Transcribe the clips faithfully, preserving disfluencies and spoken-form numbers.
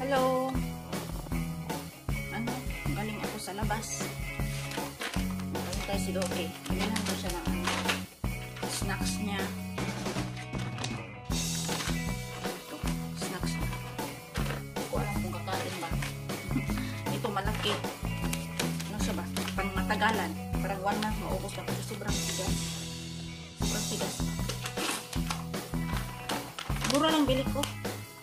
Hello. Ano? Galing ako sa labas. Galing tayo si Doki. Kailangan ko siya ng ano, snacks niya. Ito, snacks niya. Hindi ko alam kung kakain ba. Ito malaki. Ano siya ba? Pang matagalan. Parang one month maubos na kasi sobrang tigas. Sobrang tigas. Mura lang bili ko.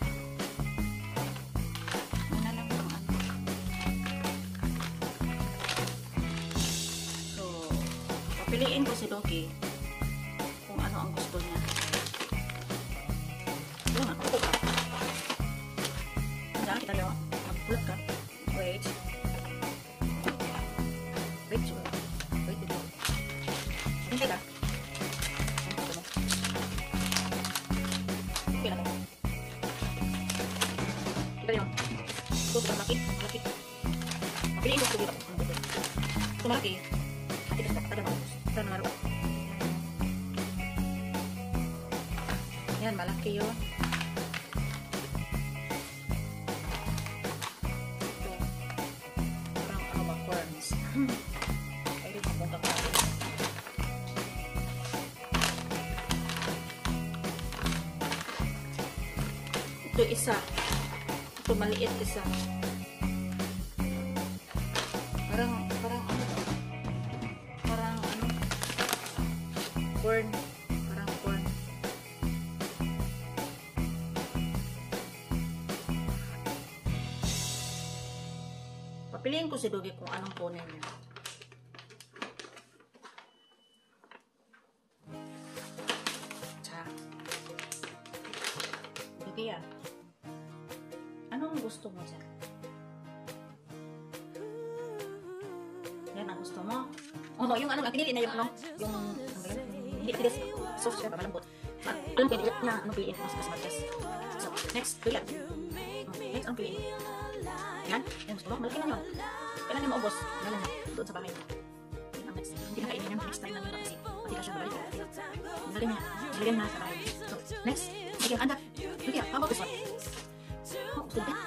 Piliin ko si Doki kung ano ang gusto niya. Yung ako ko. Diyan kita lang. Magpulot ka. Wait. Wait. Wait. Wait. Hintay ka. Okay lang. Kita yung. Ito sa malaki. Malaki. Piliin ko si Doki. Ito malaki. Hati ka sa katagal mo. Yan, malaki yun. Ito. Parang ano ba, corns. Ay, ito punta ka. Ito isa. Ito maliit isa. Parang, parang ano ba? Corn. Parang corn. Papiliin ko si Dogi kung anong kunin niya. Tsa. Dogi ah. Anong gusto mo dyan? Yan ang gusto mo? Oh, no, yung ano, pinili na yung ano, yung, ano yun? Hindi, this sauce siya, malambot. Alam ko, na ano piliin mas mas matches. So, next, piliin. Next, anong piliin? Yan, yan gusto mo. Malaki lang yun. Kailan yung maubos? Kailan na, doon sa bahay. Yan ang next. Hindi na kainin yan. Next time lang yun kasi. Pati ka siya babalik. Nalagyan niya. Nalagyan na sa bahay. So, next. Lagyan, anda. Lagyan, how about this one? Oh, gusto din.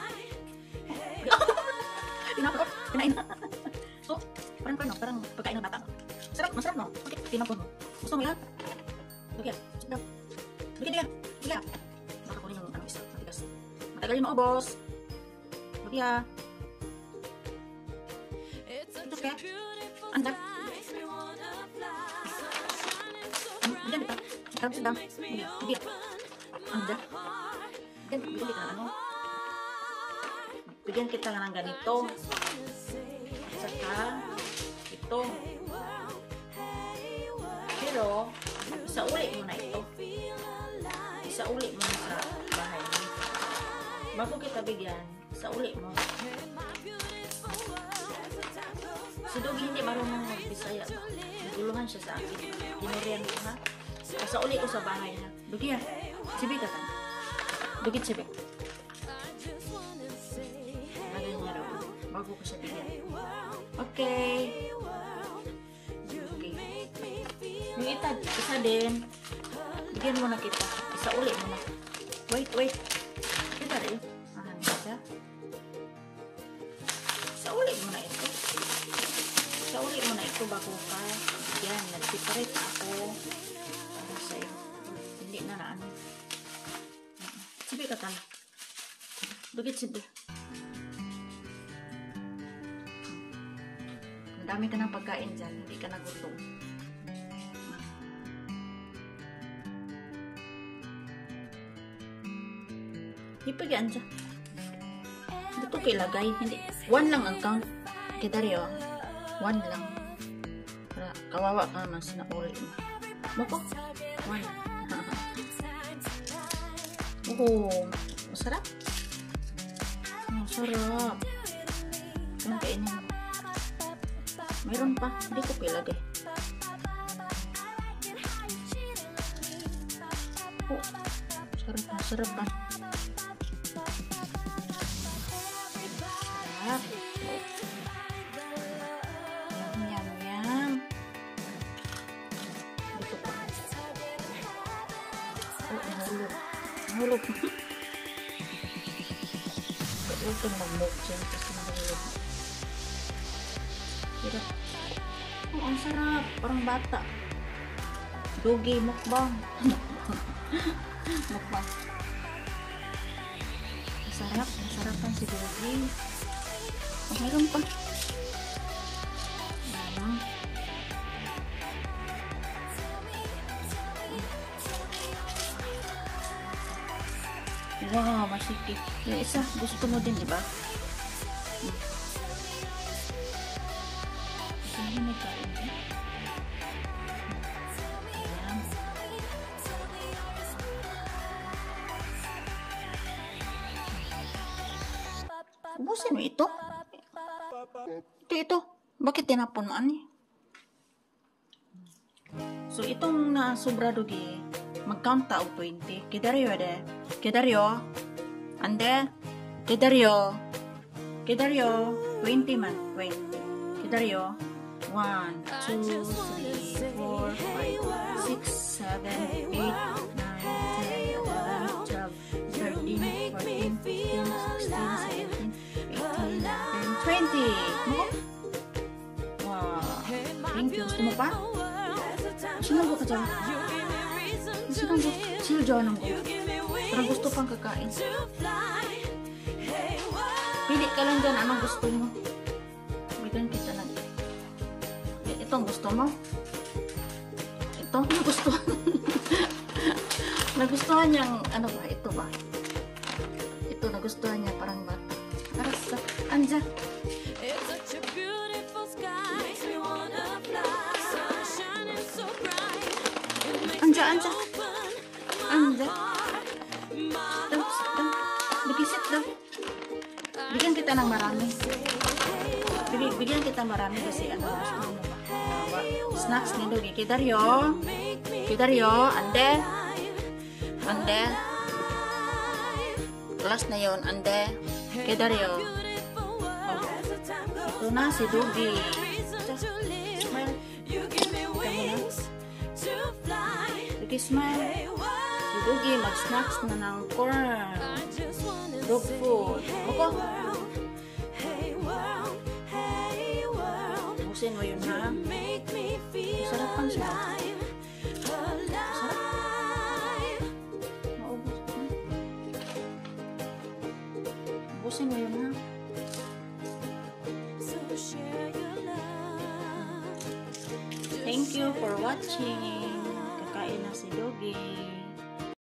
Tinapot. Kinain na. So, parang parang, parang pagkain ng bata. Sarap, masarap no? Okay, tinapot mo. Gusto mo yan? Lagyan. Sige daw. Lagyan, lagyan. Lagyan. Baka kunin yung ano isa. Matigas. Matagal yung maubos. Lagyan. Ito kaya. Anda. Lagyan dito. Sarap sedang. Lagyan. Anda. Lagyan. Bigyan kita ng ano. Bigyan kita ng ganito. Saka ito. Pero, isa uli mo na ito. Isa uli mo na sa bahay. Bago kita bigyan, isa uli mo. Si Dogi hindi marunong mag-Bisaya ba? Naguluhan siya sa akin. Dinurian ko ha. Isa uli ko sa bahay na. Dogi ha. Sibi ka tan. Dogi sibi. Lagay niya raw. Bago ko siya bigyan. Okay. Yung ita, isa din. Bigyan mo na kita. Isa uli mo na. Wait, wait. Kita rin. Ahan siya. Isa uli mo na ito. Isa uli mo na ito bago ka. Yan, nag-separate ako. Para sa'yo. Hindi na na ano. Sibi ka tala. Dugit sibi. Ang dami ka ng pagkain dyan. Hindi ka nagutom. Ipagyan siya. Dito ko ilagay. Hindi. One lang ang count. Kita rin oh. One lang. Para kawawa ka naman sinauli mo. Moko? One. Oh. Masarap? Masarap. Ano kainin mo? Mayroon pa. Hindi ko ilagay. Oh. Masarap. Masarap pa. Yum, yum, yum. Dito pa. Oh, nahulog. Nahulog. itong mag-move dyan kasi nahulog. Hirap. Oh, ang sarap. Parang bata. Dogi, mukbang. Mukbang. Masarap. Masarapan si Dogi. Oh, mayroon pa. Ayan. Wow, masikip. Yung isa, gusto mo din, diba? Hmm. Hindi may kain dyan. Ayan. Ubusin mo ito. Ito, ito. Bakit tinapon mo, ani? So, itong na sobra Dogi, mag-count ta og twenty. Kidaryo, de. Kidaryo. Ande. Kidaryo. Kidaryo. twenty man. twenty. Kidaryo. one, two, three, four, five, six, seven, eight, nine, ten, eleven, twelve, thirteen, fourteen, fifteen, sixteen, seventeen, eighteen, nineteen, twenty. Wow. Thank you. Gusto mo pa? Sinong ka dyan? Sinong gusto? Sino dyan ang gusto? Parang gusto pang kakain. Pili ka lang dyan. Anong gusto mo? Bigyan kita lang. Ito ang gusto mo? Ito ang nagustuhan. Nagustuhan niyang, ano ba? Ito ba? Ito nagustuhan niya parang bata. Para sa, anja. Anja, anja. Anja. Daw, daw. Bigisit daw. Bigyan kita ng marami. Big, bigyan kita marami kasi ano gusto mo ba? Uh, snacks ni Dogi. Kidaryo. Kidaryo. Ande. Ande. Last na yun. Ande. Kidaryo. Oh. Ito na si Dogi. Smile. Dogi, smile. Si Dogi, mag-snacks na ng corn. Dog food. Ako. Ubusin mo yun, ha? Masarapan siya. Masarap. Maubos. Ubusin mo yun, ha? Thank you for watching. Kakain na si Dogi.